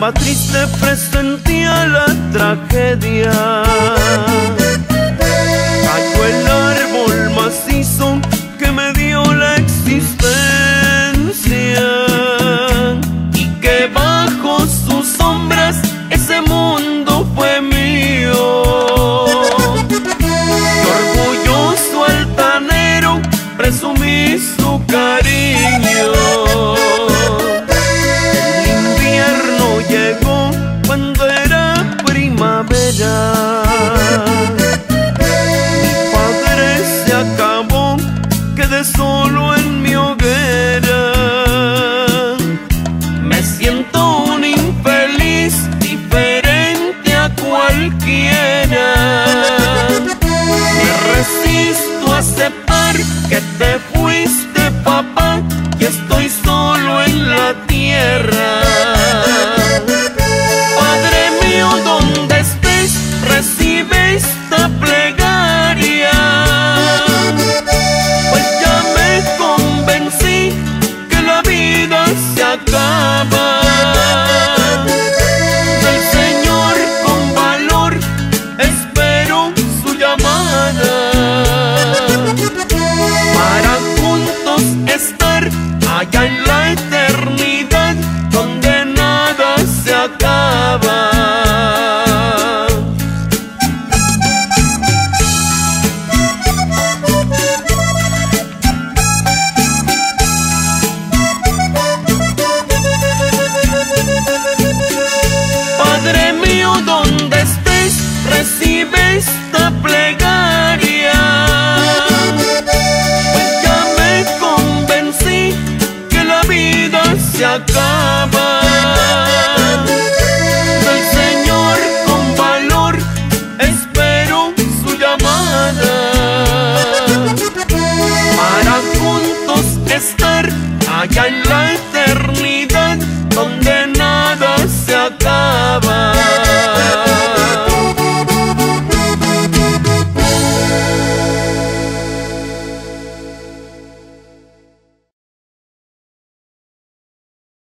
Ya triste presentía la tragedia. Cayó el árbol macizo que me dio la existencia, y que bajo sus sombras ese mundo fue mío. Y orgulloso altanero presumí su cariño. Llegó cuando era primavera. Mi padre se acabó, quedé solo en mi hoguera. Me siento un infeliz diferente a cualquiera. Me resisto a aceptar que te fuiste, papá, y estoy solo en la tierra. Recibe esta plegaria, pues ya me convencí que la vida se acaba. Del Señor con valor espero su llamada, para juntos estar allá en la eternidad, donde nada se acaba. Padre mío, donde estés, recibe esta plegaria, pues ya me convencí que la vida se acaba. Del Señor con valor espero su llamada, para juntos estar allá en la